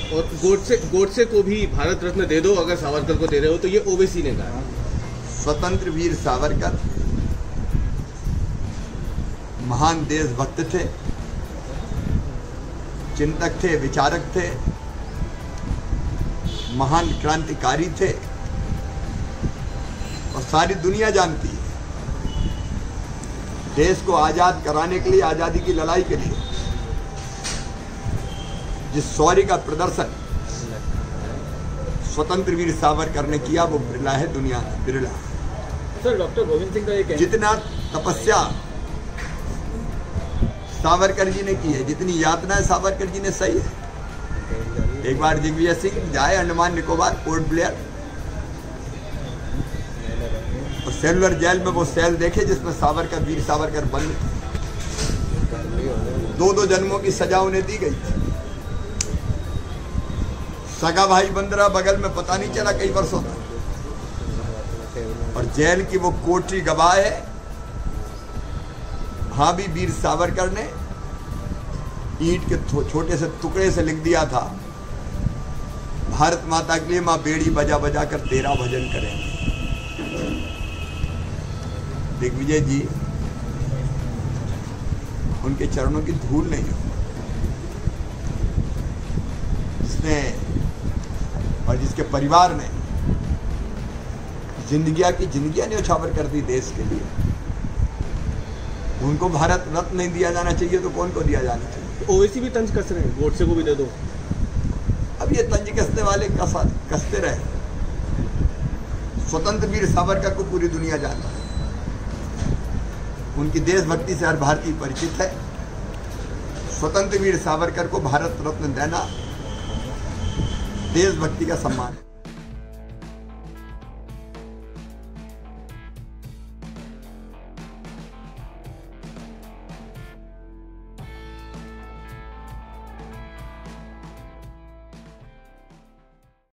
और गोडसे को भी भारत रत्न दे दो अगर सावरकर को दे रहे हो, तो ये ओवैसी ने कहा। स्वतंत्र वीर सावरकर महान देशभक्त थे, चिंतक थे, विचारक थे, महान क्रांतिकारी थे और सारी दुनिया जानती है देश को आजाद कराने के लिए, आजादी की लड़ाई के लिए जिस शौर्य का प्रदर्शन स्वतंत्र वीर सावरकर ने किया वो बिरला है, दुनिया में बिरला। सर, डॉक्टर गोविंद सिंह का एक जितना तपस्या सावरकर जी ने की है, जितनी यातनाएं सावरकर जी ने सही है। एक बार दिग्विजय सिंह जाए अंडमान निकोबार, पोर्ट ब्लेयर, और सेलुलर जेल में वो सेल देखे जिसमें सावरकर, वीर सावरकर बंद थे। 2-2 जन्मों की सजा उन्हें दी गई थी। सगा भाई बंदरा बगल में, पता नहीं चला कई वर्षों तक। और जेल की वो कोठरी गवाह है, वहां भी वीर सावरकर ने ईंट के छोटे से टुकड़े से लिख दिया था, भारत माता के लिए माँ बेड़ी बजा बजा कर तेरा भजन करेंगे। दिग्विजय जी, उनके चरणों की धूल नहीं हो, जिसने और जिसके परिवार ने जिंदगियां न्यौछावर कर दी देश के लिए, उनको भारत रत्न नहीं दिया जाना चाहिए तो कौन को दिया जाना चाहिए? ओवैसी भी तंज कस रहे हैं, गोडसे को भी दे दो। अब ये तंज कसने वाले कसते रहे। स्वतंत्र वीर सावरकर को पूरी दुनिया जानती है, उनकी देशभक्ति से हर भारतीय परिचित है। स्वतंत्र वीर सावरकर को भारत रत्न देना देशभक्ति का सम्मान है।